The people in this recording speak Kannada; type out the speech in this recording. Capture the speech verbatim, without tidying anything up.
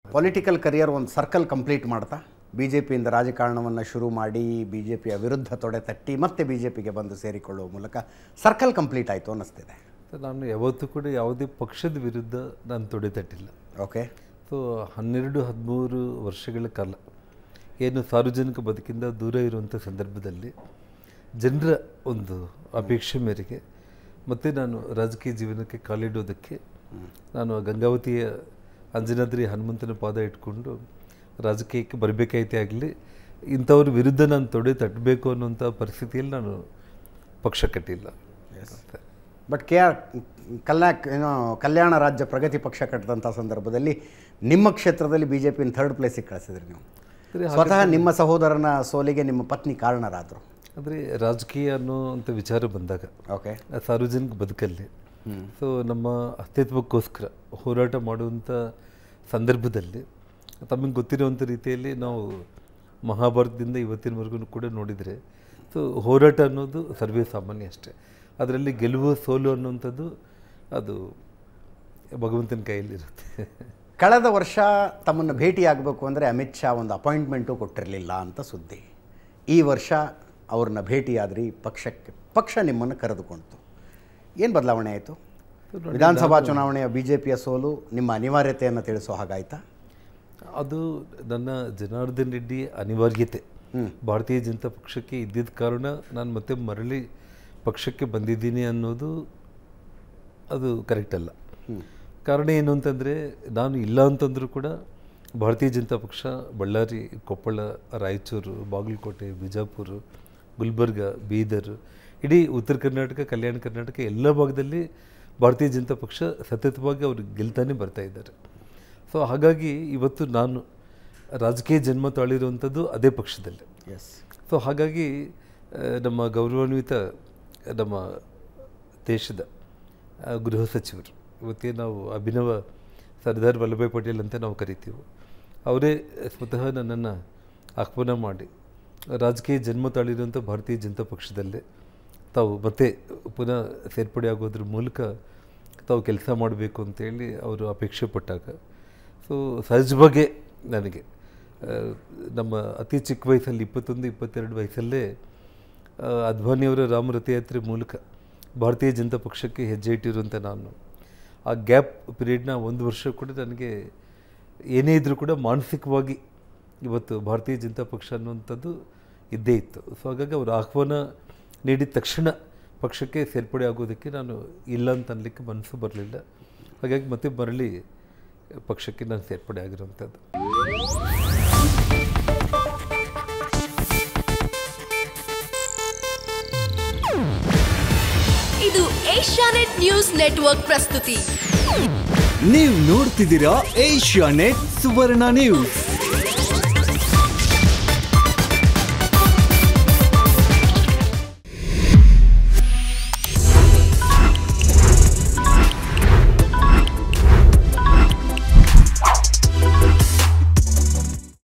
ಪೊಲಿಟಿಕಲ್ ಕರಿಯರ್ ಒಂದು ಸರ್ಕಲ್ ಕಂಪ್ಲೀಟ್ ಮಾಡ್ತಾ ಬಿ ಜೆ ಪಿಯಿಂದ ರಾಜಕಾರಣವನ್ನು ಶುರು ಮಾಡಿ ಬಿ ಜೆ ಪಿಯ ವಿರುದ್ಧ ತೊಡೆ ತಟ್ಟಿ ಮತ್ತೆ ಬಿ ಜೆ ಪಿಗೆ ಬಂದು ಸೇರಿಕೊಳ್ಳುವ ಮೂಲಕ ಸರ್ಕಲ್ ಕಂಪ್ಲೀಟ್ ಆಯಿತು ಅನ್ನಿಸ್ತಿದೆ. ನಾನು ಯಾವತ್ತೂ ಕೂಡ ಯಾವುದೇ ಪಕ್ಷದ ವಿರುದ್ಧ ನಾನು ತೊಡೆ ತಟ್ಟಿಲ್ಲ. ಓಕೆ. ಸೊ ಹನ್ನೆರಡು ಹದಿಮೂರು ವರ್ಷಗಳ ಕಾಲ ಏನು ಸಾರ್ವಜನಿಕ ಬದುಕಿಂದ ದೂರ ಇರುವಂಥ ಸಂದರ್ಭದಲ್ಲಿ ಜನರ ಒಂದು ಅಪೇಕ್ಷೆ ಮೇರೆಗೆ ಮತ್ತು ನಾನು ರಾಜಕೀಯ ಜೀವನಕ್ಕೆ ಕಾಲಿಡೋದಕ್ಕೆ ನಾನು ಗಂಗಾವತಿಯ ಅಂಜನಾದ್ರಿ ಹನುಮಂತನ ಪಾದ ಇಟ್ಕೊಂಡು ರಾಜಕೀಯಕ್ಕೆ ಬರಬೇಕಾಯ್ತೇ ಆಗಲಿ, ಇಂಥವ್ರ ವಿರುದ್ಧ ನಾನು ತೊಡೆ ತಟ್ಟಬೇಕು ಅನ್ನೋಂಥ ಪರಿಸ್ಥಿತಿಯಲ್ಲಿ ನಾನು ಪಕ್ಷ ಕಟ್ಟಿಲ್ಲ. ಬಟ್ ಕೆ ಆರ್ ಕಲ್ಯಾ ಏನೋ ಕಲ್ಯಾಣ ರಾಜ್ಯ ಪ್ರಗತಿ ಪಕ್ಷ ಕಟ್ಟಿದಂಥ ಸಂದರ್ಭದಲ್ಲಿ ನಿಮ್ಮ ಕ್ಷೇತ್ರದಲ್ಲಿ ಬಿ ಜೆ ಪಿನ ಥರ್ಡ್ ಪ್ಲೇಸಿಗೆ ಕಳಿಸಿದ್ರಿ ನೀವು. ಸ್ವತಃ ನಿಮ್ಮ ಸಹೋದರನ ಸೋಲಿಗೆ ನಿಮ್ಮ ಪತ್ನಿ ಕಾರಣರಾದರು. ಅಂದರೆ ರಾಜಕೀಯ ಅನ್ನೋಂಥ ವಿಚಾರ ಬಂದಾಗ ಓಕೆ ಸಾರ್ವಜನಿಕ ಬದುಕಲ್ಲಿ ಸೊ ನಮ್ಮ ಅಸ್ತಿತ್ವಕ್ಕೋಸ್ಕರ ಹೋರಾಟ ಮಾಡುವಂಥ ಸಂದರ್ಭದಲ್ಲಿ ತಮಗೆ ಗೊತ್ತಿರುವಂಥ ರೀತಿಯಲ್ಲಿ ನಾವು ಮಹಾಭಾರತದಿಂದ ಇವತ್ತಿನವರೆಗೂ ಕೂಡ ನೋಡಿದರೆ ಸೊ ಹೋರಾಟ ಅನ್ನೋದು ಸರ್ವೇ ಸಾಮಾನ್ಯ ಅಷ್ಟೇ. ಅದರಲ್ಲಿ ಗೆಲುವು ಸೋಲು ಅನ್ನುವಂಥದ್ದು ಅದು ಭಗವಂತನ ಕೈಯಲ್ಲಿರುತ್ತೆ. ಕಳೆದ ವರ್ಷ ತಮ್ಮನ್ನು ಭೇಟಿಯಾಗಬೇಕು ಅಂದರೆ ಅಮಿತ್ ಶಾ ಒಂದು ಅಪಾಯಿಂಟ್ಮೆಂಟು ಕೊಟ್ಟಿರಲಿಲ್ಲ ಅಂತ ಸುದ್ದಿ. ಈ ವರ್ಷ ಅವ್ರನ್ನ ಭೇಟಿಯಾದ್ರಿ, ಪಕ್ಷಕ್ಕೆ ಪಕ್ಷ ನಿಮ್ಮನ್ನು ಕರೆದುಕೊಳ್ತು. ಏನು ಬದಲಾವಣೆ ಆಯಿತು? ವಿಧಾನಸಭಾ ಚುನಾವಣೆಯ ಬಿ ಜೆ ಪಿಯ ಸೋಲು ನಿಮ್ಮ ಅನಿವಾರ್ಯತೆಯನ್ನು ತಿಳಿಸೋ ಹಾಗಾಯ್ತಾ? ಅದು ನನ್ನ ಜನಾರ್ದನ್ ರೆಡ್ಡಿ ಅನಿವಾರ್ಯತೆ. ಭಾರತೀಯ ಜನತಾ ಪಕ್ಷಕ್ಕೆ ಇದ್ದಿದ್ದ ಕಾರಣ ನಾನು ಮತ್ತೆ ಮರಳಿ ಪಕ್ಷಕ್ಕೆ ಬಂದಿದ್ದೀನಿ ಅನ್ನೋದು ಅದು ಕರೆಕ್ಟ್ ಅಲ್ಲ. ಕಾರಣ ಏನು ಅಂತಂದರೆ ನಾನು ಇಲ್ಲ ಅಂತಂದರೂ ಕೂಡ ಭಾರತೀಯ ಜನತಾ ಪಕ್ಷ ಬಳ್ಳಾರಿ, ಕೊಪ್ಪಳ, ರಾಯಚೂರು, ಬಾಗಲಕೋಟೆ, ಬಿಜಾಪುರ, ಗುಲ್ಬರ್ಗ, ಬೀದರ್, ಇಡೀ ಉತ್ತರ ಕರ್ನಾಟಕ, ಕಲ್ಯಾಣ ಕರ್ನಾಟಕ ಎಲ್ಲ ಭಾಗದಲ್ಲಿ ಭಾರತೀಯ ಜನತಾ ಪಕ್ಷ ಸತತವಾಗಿ ಅವರು ಗೆಲ್ತಾನೆ ಬರ್ತಾ ಇದ್ದಾರೆ. ಸೊ ಹಾಗಾಗಿ ಇವತ್ತು ನಾನು ರಾಜಕೀಯ ಜನ್ಮ ತಾಳಿರುವಂಥದ್ದು ಅದೇ ಪಕ್ಷದಲ್ಲಿ. ಎಸ್. ಸೊ ಹಾಗಾಗಿ ನಮ್ಮ ಗೌರವಾನ್ವಿತ ನಮ್ಮ ದೇಶದ ಗೃಹ ಸಚಿವರು ಇವತ್ತೇ ನಾವು ಅಭಿನವ ಸರ್ದಾರ್ ವಲ್ಲಭಾಯ್ ಪಟೇಲ್ ಅಂತ ನಾವು ಕರಿತೀವಿ, ಅವರೇ ಸ್ವತಃ ನನ್ನನ್ನು ಆಹ್ವಾನ ಮಾಡಿ ರಾಜಕೀಯ ಜನ್ಮ ತಾಳಿರುವಂಥ ಭಾರತೀಯ ಜನತಾ ಪಕ್ಷದಲ್ಲೇ ತಾವು ಮತ್ತೆ ಪುನಃ ಸೇರ್ಪಡೆ ಆಗೋದ್ರ ಮೂಲಕ ತಾವು ಕೆಲಸ ಮಾಡಬೇಕು ಅಂತೇಳಿ ಅವರು ಅಪೇಕ್ಷೆ ಪಟ್ಟಾಗ ಸೊ ಸಹಜವಾಗಿ ನನಗೆ ನಮ್ಮ ಅತಿ ಚಿಕ್ಕ ವಯಸ್ಸಲ್ಲಿ ಇಪ್ಪತ್ತೊಂದು ಇಪ್ಪತ್ತೆರಡು ವಯಸ್ಸಲ್ಲೇ ಅದ್ವಾನಿಯವರ ರಾಮ ರಥಯಾತ್ರೆ ಮೂಲಕ ಭಾರತೀಯ ಜನತಾ ಪಕ್ಷಕ್ಕೆ ಹೆಜ್ಜೆ ಇಟ್ಟಿರುವಂಥ ನಾನು ಆ ಗ್ಯಾಪ್ ಪೀರಿಯಡ್ನ ಒಂದು ವರ್ಷ ಕೂಡ ನನಗೆ ಏನೇ ಇದ್ದರೂ ಕೂಡ ಮಾನಸಿಕವಾಗಿ ಇವತ್ತು ಭಾರತೀಯ ಜನತಾ ಪಕ್ಷ ಅನ್ನುವಂಥದ್ದು ಇದ್ದೇ ಇತ್ತು. ಸೊ ಹಾಗಾಗಿ ಅವರು ಆಹ್ವಾನ ನೀಡಿದ ತಕ್ಷಣ ಪಕ್ಷಕ್ಕೆ ಸೇರ್ಪಡೆ ಆಗೋದಕ್ಕೆ ನಾನು ಇಲ್ಲ ಅಂತ ಅನ್ಲಿಕ್ಕೆ ಮನಸ್ಸು ಬರಲಿಲ್ಲ. ಹಾಗಾಗಿ ಮತ್ತೆ ಮರಳಿ ಪಕ್ಷಕ್ಕೆ ನಾನು ಸೇರ್ಪಡೆ ಆಗಿರುವಂಥದ್ದು. ಇದು ಏಷ್ಯಾನೆಟ್ ನ್ಯೂಸ್ ನೆಟ್ವರ್ಕ್ ಪ್ರಸ್ತುತಿ. ನೀವು ನೋಡ್ತಿದ್ದೀರಾ ಏಷ್ಯಾನೆಟ್ ಸುವರ್ಣ ನ್ಯೂಸ್.